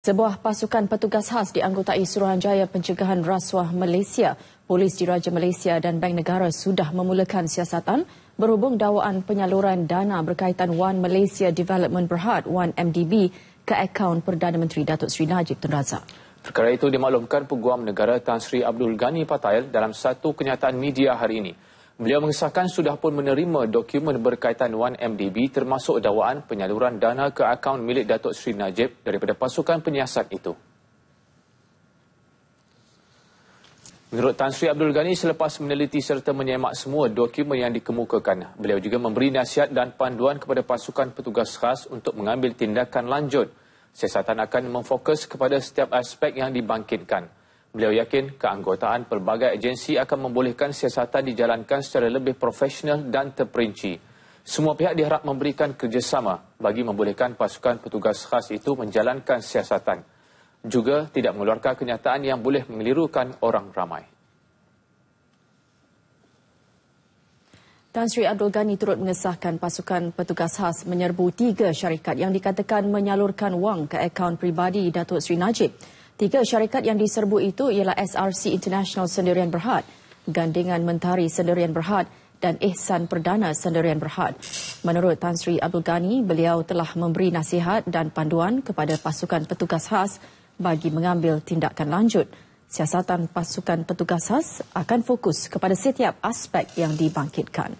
Sebuah pasukan petugas khas dianggotai Suruhanjaya Pencegahan Rasuah Malaysia, Polis Diraja Malaysia dan Bank Negara sudah memulakan siasatan berhubung dakwaan penyaluran dana berkaitan Wan Malaysia Development Berhad Wan MDB ke akaun Perdana Menteri Datuk Seri Najib Tun Razak. Perkara itu dimaklumkan Peguam Negara Tan Sri Abdul Ghani Patail dalam satu kenyataan media hari ini. Beliau mengesahkan sudah pun menerima dokumen berkaitan Wan MDB termasuk dakwaan penyaluran dana ke akaun milik Datuk Seri Najib daripada pasukan penyiasat itu. Menurut Tan Sri Abdul Ghani, selepas meneliti serta menyemak semua dokumen yang dikemukakan, beliau juga memberi nasihat dan panduan kepada pasukan petugas khas untuk mengambil tindakan lanjut. Siasatan akan memfokus kepada setiap aspek yang dibangkitkan. Beliau yakin keanggotaan pelbagai agensi akan membolehkan siasatan dijalankan secara lebih profesional dan terperinci. Semua pihak diharap memberikan kerjasama bagi membolehkan pasukan petugas khas itu menjalankan siasatan. Juga tidak mengeluarkan kenyataan yang boleh mengelirukan orang ramai. Tan Sri Abdul Ghani turut mengesahkan pasukan petugas khas menyerbu 3 syarikat yang dikatakan menyalurkan wang ke akaun pribadi Datuk Seri Najib. 3 syarikat yang diserbu itu ialah SRC International Sendirian Berhad, Gandingan Mentari Sendirian Berhad dan Ihsan Perdana Sendirian Berhad. Menurut Tan Sri Abdul Ghani, beliau telah memberi nasihat dan panduan kepada pasukan petugas khas bagi mengambil tindakan lanjut. Siasatan pasukan petugas khas akan fokus kepada setiap aspek yang dibangkitkan.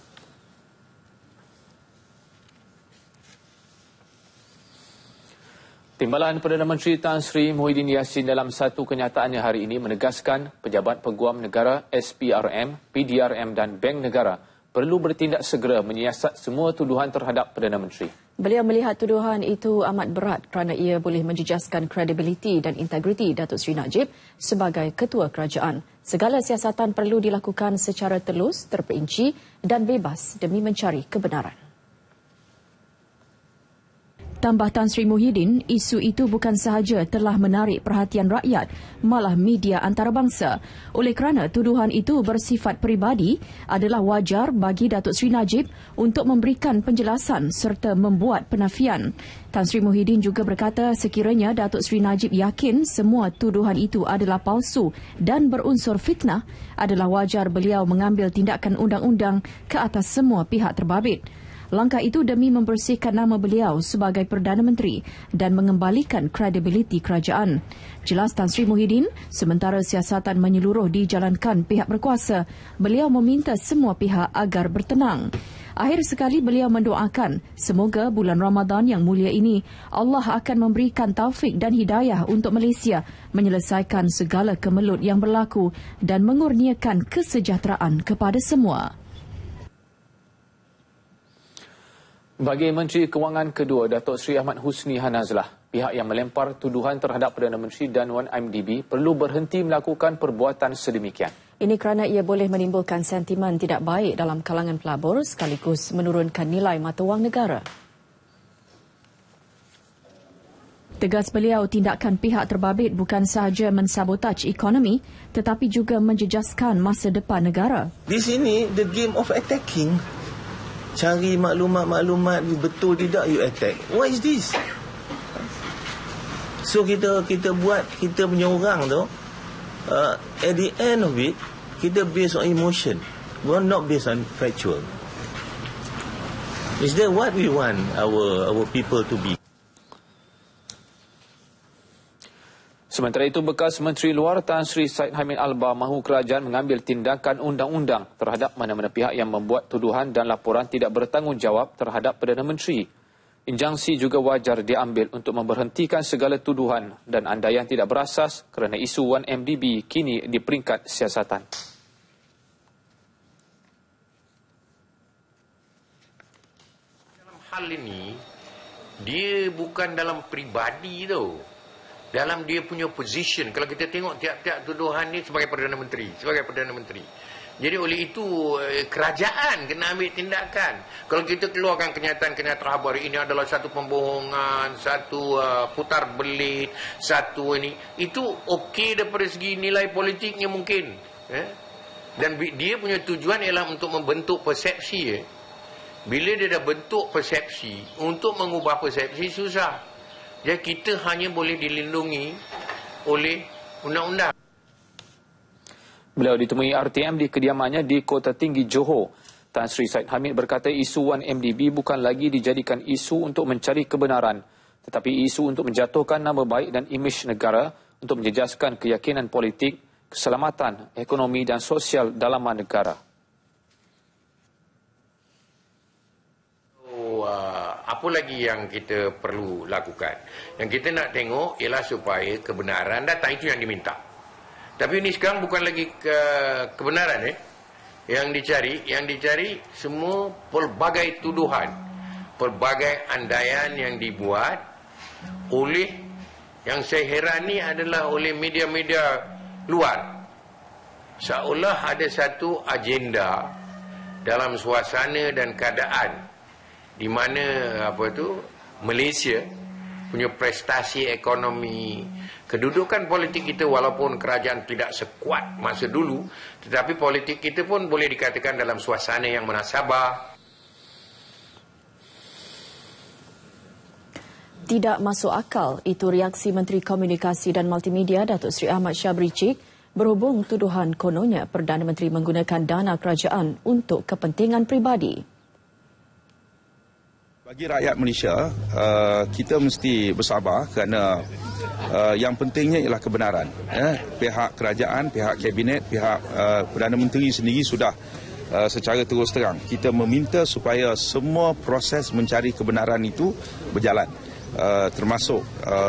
Timbalan Perdana Menteri Tan Sri Muhyiddin Yassin dalam satu kenyataannya hari ini menegaskan pejabat Peguam Negara, SPRM, PDRM dan Bank Negara perlu bertindak segera menyiasat semua tuduhan terhadap Perdana Menteri. Beliau melihat tuduhan itu amat berat kerana ia boleh menjejaskan kredibiliti dan integriti Datuk Seri Najib sebagai ketua kerajaan. Segala siasatan perlu dilakukan secara telus, terperinci dan bebas demi mencari kebenaran. Tambah Tan Sri Muhyiddin, isu itu bukan sahaja telah menarik perhatian rakyat, malah media antarabangsa. Oleh kerana tuduhan itu bersifat peribadi, adalah wajar bagi Datuk Seri Najib untuk memberikan penjelasan serta membuat penafian. Tan Sri Muhyiddin juga berkata sekiranya Datuk Seri Najib yakin semua tuduhan itu adalah palsu dan berunsur fitnah, adalah wajar beliau mengambil tindakan undang-undang ke atas semua pihak terbabit. Langkah itu demi membersihkan nama beliau sebagai Perdana Menteri dan mengembalikan kredibiliti kerajaan. Jelas Tan Sri Muhyiddin, sementara siasatan menyeluruh dijalankan pihak berkuasa, beliau meminta semua pihak agar bertenang. Akhir sekali beliau mendoakan, semoga bulan Ramadan yang mulia ini, Allah akan memberikan taufik dan hidayah untuk Malaysia menyelesaikan segala kemelut yang berlaku dan mengurniakan kesejahteraan kepada semua. Bagi Menteri Kewangan kedua, Datuk Seri Ahmad Husni Hanazlah, pihak yang melempar tuduhan terhadap Perdana Menteri dan Wan MDB perlu berhenti melakukan perbuatan sedemikian. Ini kerana ia boleh menimbulkan sentimen tidak baik dalam kalangan pelabur sekaligus menurunkan nilai mata wang negara. Tegas beliau, tindakan pihak terbabit bukan sahaja mensabotaj ekonomi tetapi juga menjejaskan masa depan negara. Di sini, the game of attacking. Cari maklumat-maklumat, betul tidak you attack. What is this? So kita buat, kita punya orang tu, at the end of it, kita based on emotion. We're not based on factual. Is that what we want our people to be? Sementara itu, bekas Menteri Luar Tan Sri Syed Hamid Albar mahu kerajaan mengambil tindakan undang-undang terhadap mana-mana pihak yang membuat tuduhan dan laporan tidak bertanggungjawab terhadap Perdana Menteri. Injangsi juga wajar diambil untuk memberhentikan segala tuduhan dan andaian tidak berasas kerana isu Wan MDB kini di peringkat siasatan. Dalam hal ini, dia bukan dalam peribadi tu. Dalam dia punya position, kalau kita tengok tiap-tiap tuduhan ni sebagai Perdana Menteri, Jadi oleh itu kerajaan kena ambil tindakan. Kalau kita keluarkan kenyataan-kenyataan hari ini adalah satu pembohongan, satu putar belit, satu ini, itu okey daripada segi nilai politiknya mungkin. Dan dia punya tujuan ialah untuk membentuk persepsi. Bila dia dah bentuk persepsi, untuk mengubah persepsi susah. Jadi kita hanya boleh dilindungi oleh undang-undang. Beliau ditemui RTM di kediamannya di Kota Tinggi Johor. Tan Sri Syed Hamid berkata isu 1MDB bukan lagi dijadikan isu untuk mencari kebenaran, tetapi isu untuk menjatuhkan nama baik dan imej negara untuk menjejaskan keyakinan politik, keselamatan, ekonomi dan sosial dalaman negara. Apa lagi yang kita perlu lakukan? Yang kita nak tengok ialah supaya kebenaran datang, itu yang diminta. Tapi ini sekarang bukan lagi kebenaran yang dicari semua pelbagai tuduhan, pelbagai andaian yang dibuat oleh, yang saya heran ni adalah oleh media-media luar. Seolah ada satu agenda dalam suasana dan keadaan di mana Malaysia punya prestasi ekonomi, kedudukan politik kita walaupun kerajaan tidak sekuat masa dulu, tetapi politik kita pun boleh dikatakan dalam suasana yang munasabah. Tidak masuk akal, itu reaksi Menteri Komunikasi dan Multimedia Datuk Seri Ahmad Syabri Cik berhubung tuduhan kononnya Perdana Menteri menggunakan dana kerajaan untuk kepentingan peribadi. Bagi rakyat Malaysia, kita mesti bersabar kerana yang pentingnya ialah kebenaran. Pihak kerajaan, pihak kabinet, pihak Perdana Menteri sendiri sudah secara terus terang kita meminta supaya semua proses mencari kebenaran itu berjalan, termasuk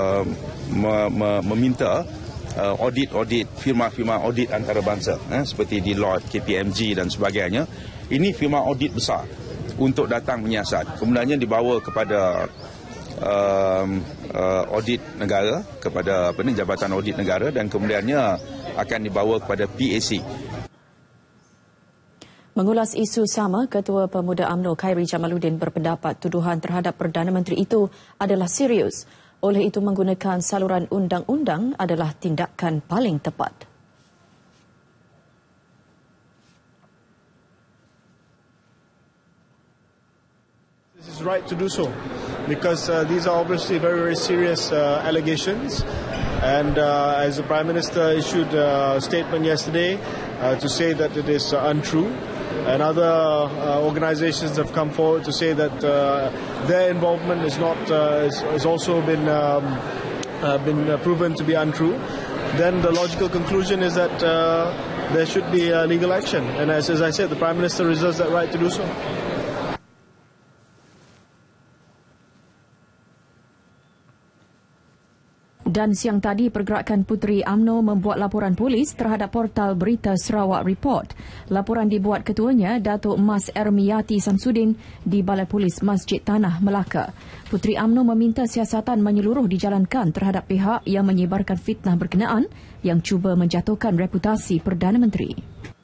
meminta audit firma-firma audit antarabangsa seperti Deloitte, KPMG dan sebagainya. Ini firma audit besar untuk datang menyiasat, kemudiannya dibawa kepada audit negara, kepada Jabatan Audit Negara, dan kemudiannya akan dibawa kepada PAC. Mengulas isu sama, Ketua Pemuda UMNO Khairi Jamaluddin berpendapat tuduhan terhadap Perdana Menteri itu adalah serius. Oleh itu menggunakan saluran undang-undang adalah tindakan paling tepat. This is right to do so because these are obviously very, very serious allegations, and as the Prime Minister issued a statement yesterday to say that it is untrue, and other organizations have come forward to say that their involvement is not has also been proven to be untrue, then the logical conclusion is that there should be legal action, and as I said, the Prime Minister reserves that right to do so. Dan siang tadi, Pergerakan Puteri UMNO membuat laporan polis terhadap portal berita Sarawak Report. Laporan dibuat ketuanya, Datuk Mas Ermiyati Samsudin di Balai Polis Masjid Tanah, Melaka. Puteri UMNO meminta siasatan menyeluruh dijalankan terhadap pihak yang menyebarkan fitnah berkenaan yang cuba menjatuhkan reputasi Perdana Menteri.